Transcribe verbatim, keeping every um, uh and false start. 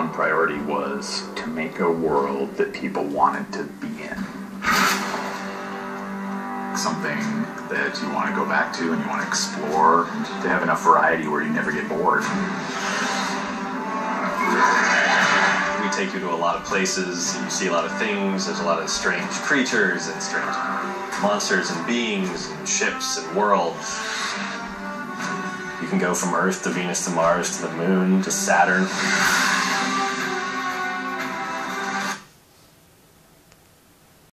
one priority was to make a world that people wanted to be in. Something that you want to go back to and you want to explore, and to have enough variety where you never get bored. We take you to a lot of places, you see a lot of things, there's a lot of strange creatures and strange monsters and beings and ships and worlds. You can go from Earth to Venus to Mars to the Moon to Saturn.